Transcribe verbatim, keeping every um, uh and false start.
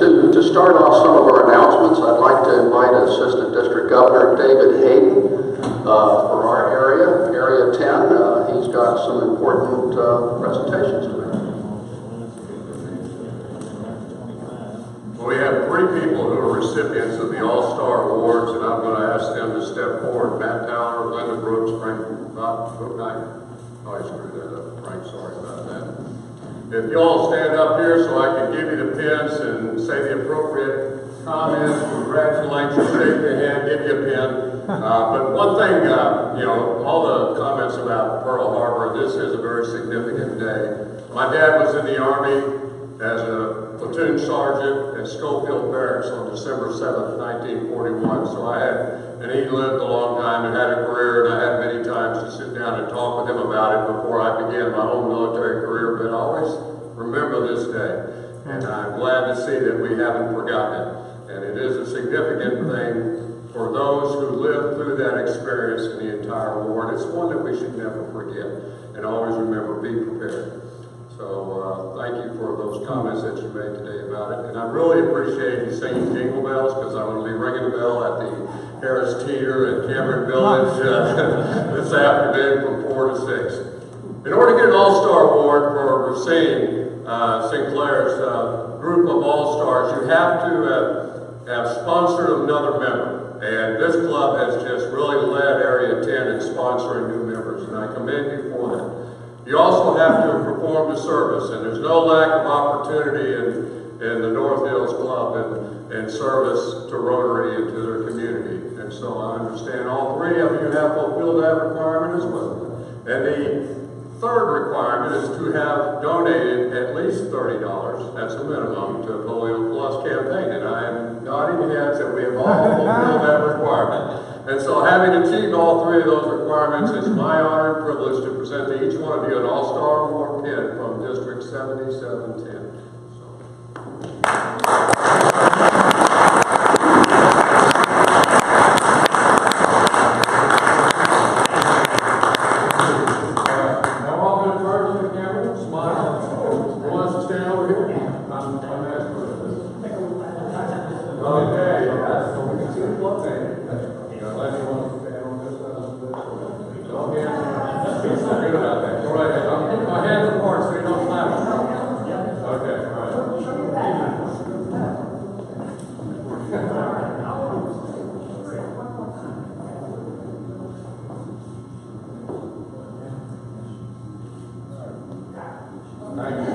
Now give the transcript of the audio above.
To, to start off some of our announcements, I'd like to invite Assistant District Governor David Hayden uh, for our area, Area ten. Uh, he's got some important uh, presentations to make. Well, we have three people who are recipients of the All-Star Awards, and I'm going to ask them to step forward. Matt Towler, Linda Brooks, Frank, not Book Night. Oh, I screwed that up. Frank, sorry about that. If you all stand up here so I can give you the pins and say the appropriate comments, congratulate you, shake your hand, give you a pin. Uh, but one thing, uh, you know, all the comments about Pearl Harbor, this is a very significant day. My dad was in the Army as a platoon sergeant at Schofield Barracks on December seventh, nineteen forty-one. So I had, and he lived a long time and had a career, and I had many times to sit down and talk with him about it before I began my own military career, but I always remember this day. And I'm glad to see that we haven't forgotten it. And it is a significant thing for those who lived through that experience in the entire war. And it's one that we should never forget. And always remember, be prepared. So uh, thank you for those comments that you made today about it. And I really appreciate you singing Jingle Bells, because I'm going to be ringing the bell at the Harris Teeter and Cameron Village uh, this afternoon from four to six. In order to get an All-Star Award for Racine uh, Sinclair's uh, group of All-Stars, you have to have, have sponsored another member. And this club has just really led Area ten in sponsoring new members, and I commend you for that. You also have to perform the service, and there's no lack of opportunity in, in the North Hills Club and, and service to Rotary and to their community. And so I understand all three of you have fulfilled that requirement as well. And the third requirement is to have donated at least thirty dollars, that's a minimum, to Polio Plus campaign. And I am nodding heads that we have all fulfilled that requirement. And so, having achieved all three of those requirements, it's my honor and privilege to present to each one of you an All-Star Award pin from District seventy-seven ten. Thank you.